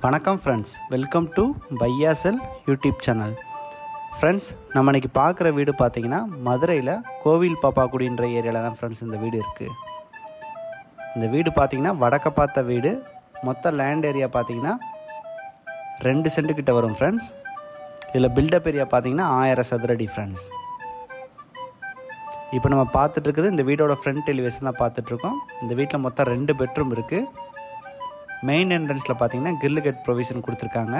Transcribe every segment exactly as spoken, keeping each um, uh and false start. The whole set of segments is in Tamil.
வணக்கம் friends, welcome to Buyahsell YouTube channel. Friends, நம்ம இன்றைக்கி பார்க்குற வீடு பார்த்திங்கன்னா மதுரையில் கோவில் பாப்பாக்குடின்ற ஏரியாவில் தான் ஃப்ரெண்ட்ஸ் இந்த வீடு இருக்குது. இந்த வீடு பார்த்திங்கன்னா வடக்க பார்த்த வீடு. மொத்த லேண்ட் ஏரியா பார்த்திங்கன்னா ரெண்டு சென்ட் கிட்ட வரும் ஃப்ரெண்ட்ஸ். இதில் பில்டப் ஏரியா பார்த்திங்கன்னா ஆயிரம் சதுரடி ஃப்ரெண்ட்ஸ். இப்போ நம்ம பார்த்துட்ருக்குது இந்த வீடோட ஃப்ரண்ட் எலிவேஷன் தான் பார்த்துட்ருக்கோம். இந்த வீட்டில் மொத்தம் ரெண்டு பெட்ரூம் இருக்குது. மெயின் என்ட்ரன்ஸில் பார்த்தீங்கன்னா கிரில் கேட் ப்ரொவிஷன் கொடுத்துருக்காங்க.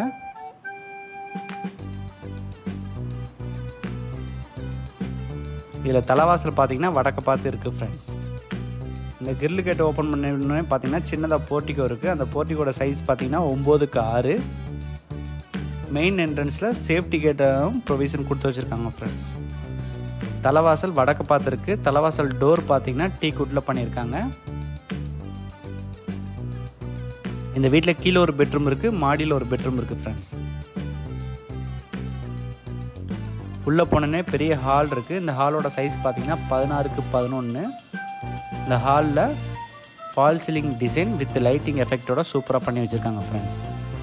இதில் தலைவாசல் பார்த்தீங்கன்னா வடக்க பார்த்து இருக்குது ஃப்ரெண்ட்ஸ். இந்த கிரில் கேட் ஓப்பன் பண்ணி பார்த்தீங்கன்னா சின்னதாக போர்ட்டிகோ இருக்குது. அந்த போர்ட்டிகோட சைஸ் பார்த்தீங்கன்னா ஒம்போதுக்கு ஆறு. மெயின் என்ட்ரன்ஸில் சேஃப்டி கேட்டும் ப்ரொவிஷன் கொடுத்து வச்சுருக்காங்க ஃப்ரெண்ட்ஸ். தலைவாசல் வடக்க பார்த்து இருக்குது. தலைவாசல் டோர் பார்த்தீங்கன்னா டீ குட்டில் பண்ணியிருக்காங்க. இந்த வீட்டில் கீழே ஒரு பெட்ரூம் இருக்குது, மாடியில் ஒரு பெட்ரூம் இருக்குது ஃப்ரெண்ட்ஸ். உள்ளே போனோன்னே பெரிய ஹால் இருக்குது. இந்த ஹாலோட சைஸ் பார்த்தீங்கன்னா பதினாறுக்கு பதினொன்று. இந்த ஹாலில் fall ceiling design with lighting எஃபெக்டோட சூப்பராக பண்ணி வச்சுருக்காங்க ஃப்ரெண்ட்ஸ்.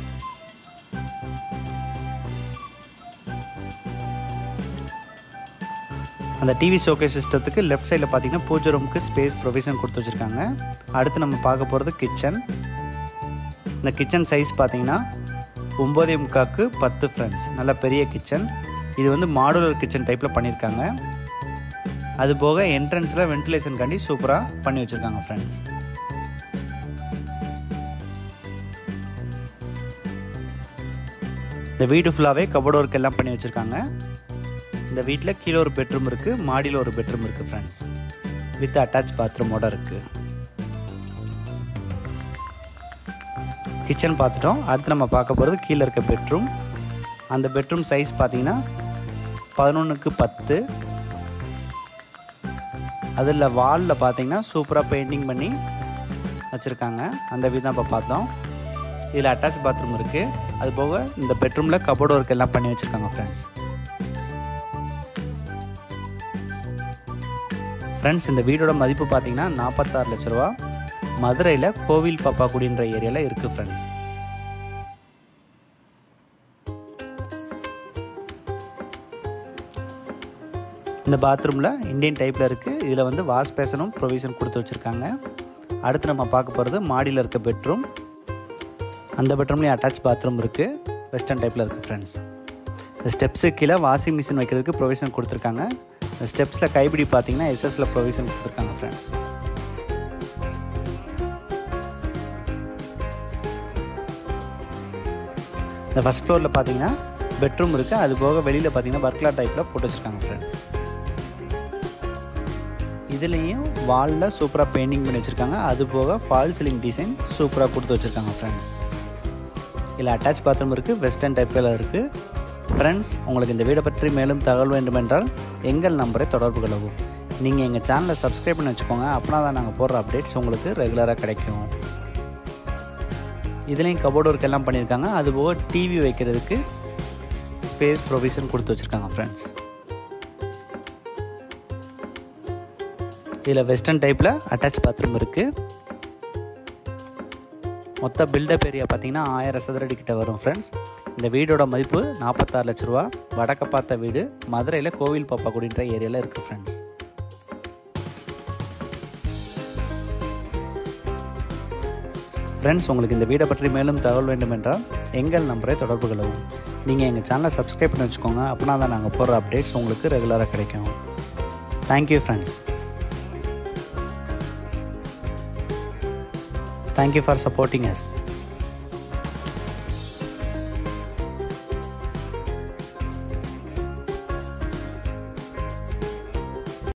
அந்த டிவி ஷோகேஸ் சிஸ்டத்துக்கு லெஃப்ட் சைடில் பார்த்தீங்கன்னா பூஜை ரூமுக்கு ஸ்பேஸ் ப்ரொவிஷன் கொடுத்து வச்சுருக்காங்க. அடுத்து நம்ம பார்க்க போகிறது கிச்சன். இந்த கிச்சன் சைஸ் பார்த்தீங்கன்னா ஒம்பதே முக்காக்கு பத்து ஃப்ரெண்ட்ஸ். நல்ல பெரிய கிச்சன். இது வந்து மாடுலர் கிச்சன் டைப்பில் பண்ணியிருக்காங்க. அதுபோக என்ட்ரன்ஸில் வென்டிலேஷன் காண்டி சூப்பராக பண்ணி வச்சுருக்காங்க ஃப்ரெண்ட்ஸ். இந்த வீடு ஃபுல்லாகவே கபோர்ட் ஒர்க் எல்லாம் பண்ணி வச்சுருக்காங்க. இந்த வீட்டில் கீழே ஒரு பெட்ரூம் இருக்குது, மாடியில் ஒரு பெட்ரூம் இருக்குது ஃப்ரெண்ட்ஸ். வித் அட்டாச் பாத்ரூமோட இருக்குது. கிச்சன் பார்த்துட்டோம். அடுத்து நம்ம பார்க்க போகிறது கீழே இருக்க பெட்ரூம். அந்த பெட்ரூம் சைஸ் பார்த்தீங்கன்னா பதினொன்றுக்கு பத்து. அதில் வாலில் பார்த்தீங்கன்னா சூப்பராக பெயிண்டிங் பண்ணி வச்சுருக்காங்க. அந்த வீடு தான் இப்போ பார்த்தோம். இதில் அட்டாச் பாத்ரூம் இருக்குது. அதுபோக இந்த பெட்ரூமில் கபோர்ட் ஒர்க் எல்லாம் பண்ணி வச்சுருக்காங்க ஃப்ரெண்ட்ஸ். ஃப்ரெண்ட்ஸ், இந்த வீடோட மதிப்பு பார்த்தீங்கன்னா நாற்பத்தாறு லட்ச ரூபா. மதுரையில் கோவில் பாப்பாக்குடின்ற ஏரியாவில் இருக்குது ஃப்ரெண்ட்ஸ். இந்த பாத்ரூமில் இந்தியன் டைப்பில் இருக்குது. இதில் வந்து வாஷ் பேசனும் ப்ரொவிஷன் கொடுத்து வச்சுருக்காங்க. அடுத்து நம்ம பார்க்க போகிறது மாடியில் இருக்க பெட்ரூம். அந்த பெட்ரூம்லேயும் அட்டாச் பாத்ரூம் இருக்குது. வெஸ்டர்ன் டைப்பில் இருக்குது ஃப்ரெண்ட்ஸ். இந்த ஸ்டெப்ஸு கீழே வாஷிங் மிஷின் வைக்கிறதுக்கு ப்ரொவிஷன் கொடுத்துருக்காங்க. இந்த ஸ்டெப்ஸில் கைப்பிடி பார்த்தீங்கன்னா எஸ்எஸில் ப்ரொவிஷன் கொடுத்துருக்காங்க ஃப்ரெண்ட்ஸ். இந்த ஃபஸ்ட் ஃப்ளோரில் பார்த்தீங்கன்னா பெட்ரூம் இருக்குது. அது போக வெளியில் பார்த்தீங்கன்னா பர்க்லா டைப்பில் போட்டு வச்சுருக்காங்க ஃப்ரெண்ட்ஸ். இதுலேயும் வாலில் சூப்பராக பெயிண்டிங் பண்ணி வச்சுருக்காங்க. அது போக ஃபால் சீலிங் டிசைன் சூப்பராக கொடுத்து வச்சுருக்காங்க ஃப்ரெண்ட்ஸ். இதில் அட்டாச் பாத்ரூம் இருக்குது, வெஸ்டர்ன் டைப்பில் இருக்குது. ஃப்ரெண்ட்ஸ், உங்களுக்கு இந்த வீடை பற்றி மேலும் தகவல் வேண்டுமென்றால் எங்கள் நம்பரை தொடர்பு கொள்ளவும். நீங்கள் எங்கள் சேனலை சப்ஸ்கிரைப் பண்ணி வச்சுக்கோங்க. அப்படின்னா தான் நாங்கள் போடுற அப்டேட்ஸ் உங்களுக்கு ரெகுலராக கிடைக்கும். இதுலேயும் கபோர்ட் ஒர்க் எல்லாம் பண்ணியிருக்காங்க. அதுபோக டிவி வைக்கிறதுக்கு ஸ்பேஸ் ப்ரொவிஷன் கொடுத்து வச்சுருக்காங்க ஃப்ரெண்ட்ஸ். இதில் வெஸ்டர்ன் டைப்பில் அட்டாச் பாத்ரூம் இருக்குது. மொத்த பில்டப் ஏரியா பார்த்தீங்கன்னா ஆயிரம் சதுரடி கிட்ட வரும் ஃப்ரெண்ட்ஸ். இந்த வீடோட மதிப்பு நாற்பத்தாறு லட்ச ரூபா. வடக்க பார்த்த வீடு. மதுரையில் கோவில் பாப்பாக்குடின்ற ஏரியாவில் இருக்குது ஃப்ரெண்ட்ஸ். ஃப்ரெண்ட்ஸ், உங்களுக்கு இந்த வீடை பற்றி மேலும் தகவல் வேண்டுமென்றால் எங்கள் நம்பரை தொடர்பு கொள்ளவும். நீங்கள் எங்கள் சேனலை சப்ஸ்கிரைப் பண்ணி வச்சுக்கோங்க. அப்படின்னா தான் நாங்கள் போடுற அப்டேட்ஸ் உங்களுக்கு ரெகுலராக கிடைக்கும். Thank you friends. Thank you for supporting as.